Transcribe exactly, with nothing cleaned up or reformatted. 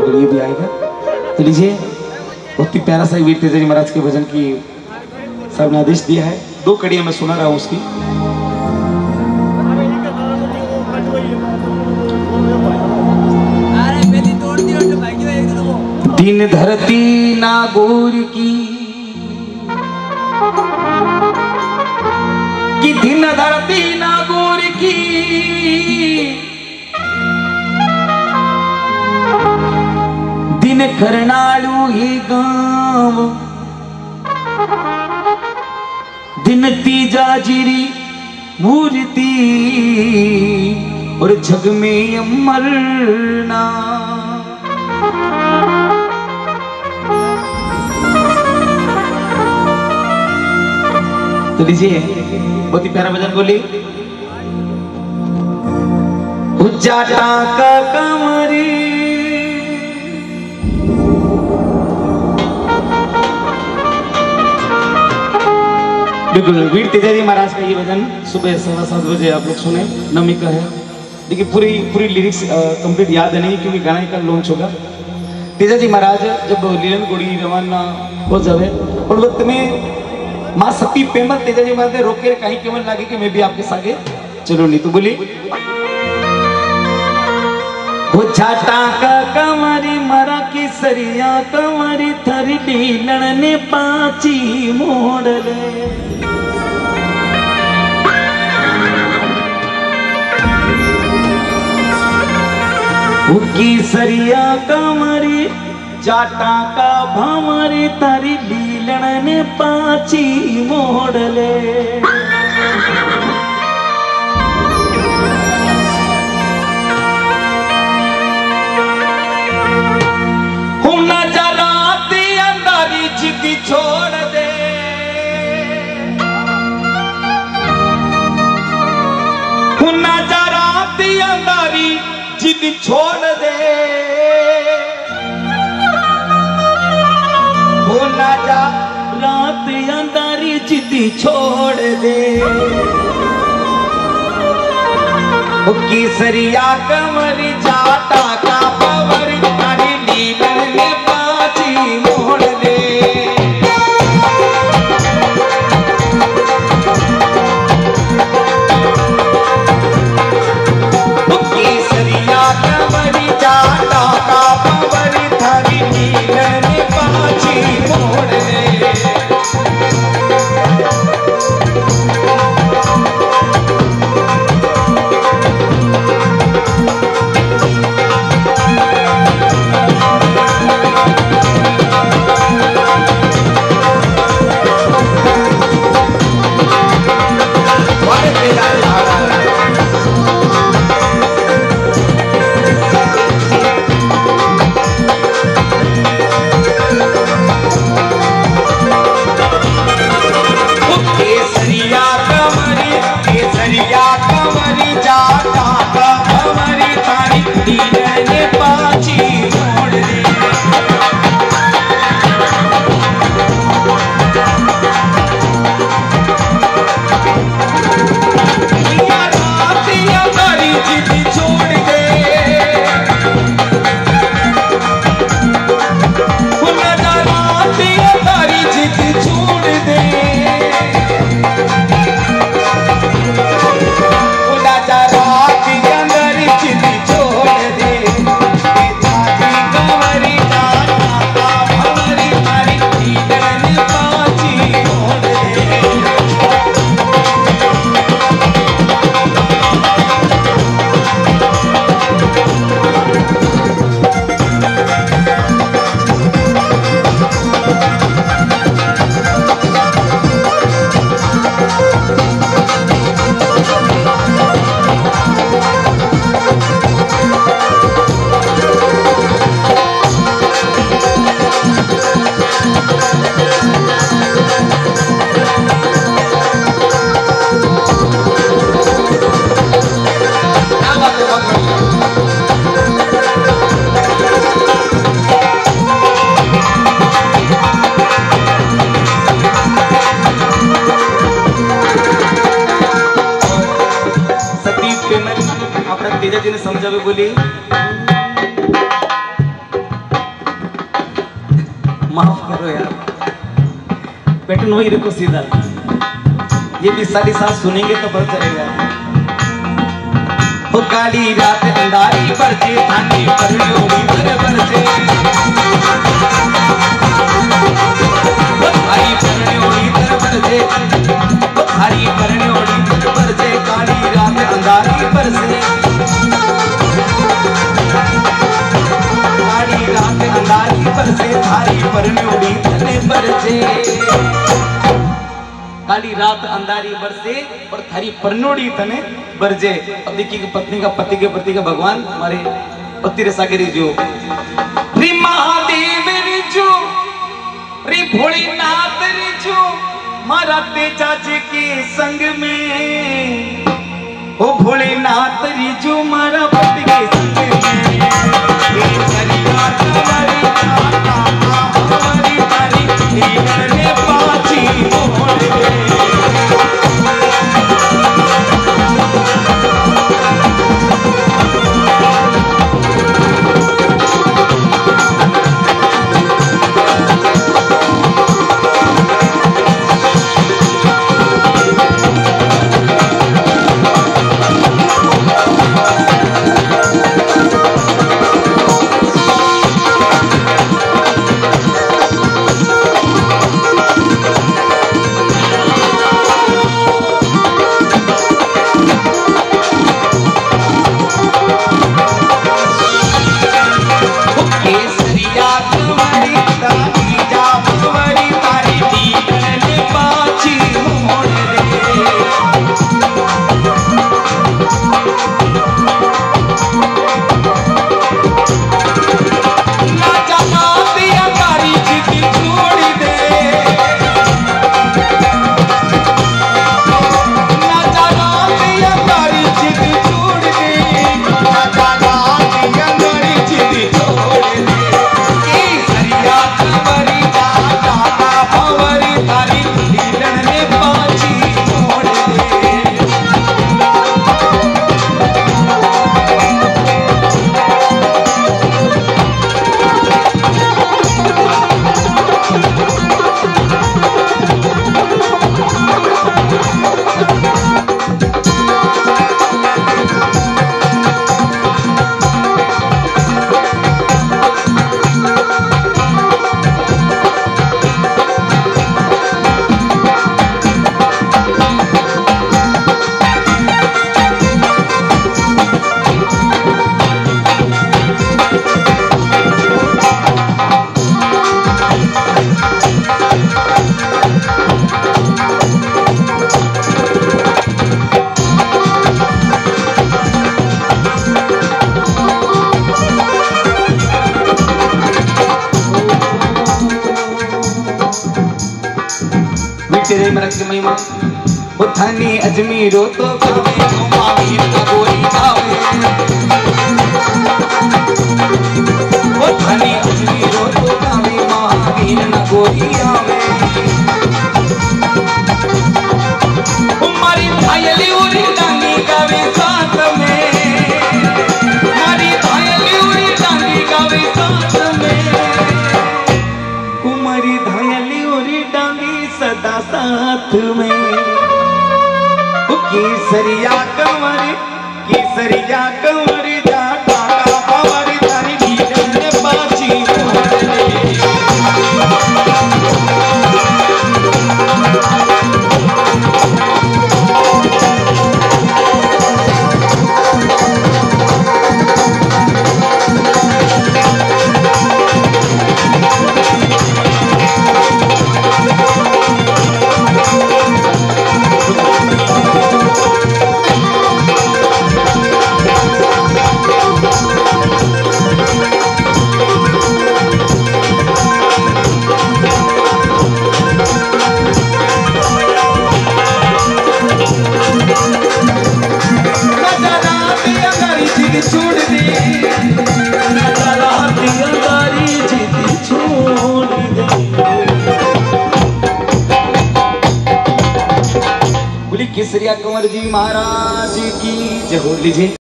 बिल्कुल ये भी आएगा। तो लीजिए, बहुत ही प्यारा सा वीर तेजाजी महाराज के भजन की सब ने आदेश दिया है। दो कड़ियां मैं सुना रहा हूँ उसकी। दिन धरती नागौर की कि दिन धरती नागौर की दिन करनालू ही गांव दिन तीजा जिरी मूर्ति और जग में अमरना। तो लीजिए, बहुत ही प्यारा भजन बोली। जाटा का कमरी बिल्कुल वीर तेजाजी महाराज का ये भजन सुबह सवा सात बजे आप लोग सुने, नमी का है। देखिए पूरी पूरी लिरिक्स कंप्लीट याद है नहीं क्योंकि गाना ही कल लॉन्च होगा। तेजाजी महाराज जब लीलन गुड़ी रवाना हो जावे और वक्त में माँ सती पेमल तेजाजी महाराज ने रोके कहीं केवल लागे कि मैं भी आपके सागे चलो नहीं। तो बोली हो जाटा का कमरी मरा की सरिया कमरी थरी लीलन ने पाची मोड़ले की सरिया कमरी जाटा का भमरी तारी लीलन ने पाची मोड़ले। हम न जराती अंधारी जिद्दी छोड़ दे हम न जराती अंधारी जिद छोड़ दे हो ना जा रात अंधारी जिद छोड़ दे हो केसरिया कमरी जाटा का पवर तारी लीलन ने पाची मोड़ दे। तेजाजी ने समझावे बोली माफ करो यार, पैटर्न वही रखो सीधा। ये भी सारी साथ सुनेंगे तो पता चलेगा। वो काली रात अंधारी बरसे थाने पर लोरी पर बरसे, वो हरी परनोड़ी तर बरसे, वो हरी परनोड़ी तर बरसे, काली रात अंधारी बरसे, काली रात अंधारी बरसे, हरी परनोड़ी तर बरसे। काली रात अंधारी बरसे और थारी परनोड़ी तने बरजे। अब देखिए कि पत्नी का पति के प्रति का भगवान हमारे पति रसागिरी जो री महादेव रिजो री भोलेनाथ रिजो मारा तेजा जी के संग में, ओ भोलेनाथ रिजो मारा पति के संग में, ये सारी रात हमारी नाता हमारी तारी ने पाची मोड़ दे। तेरे मरक की महिमा उठानी अजमीरो तो गावे महावीर का गोरी गावे, उठानी अजमीरो तो गावे महावीर ना गोरी आवे। हमारी भायली उरी डांगी गावे साथ में, हमारी भायली उरी डांगी गावे साथ में, कुमारी धायली उरी डांगी सदा साथ में। केसरिया कंवर केसरिया कंवर जाटा का पावर तारी भीतर बाची केसरिया कंवर जी महाराज की जय हो लीजिए।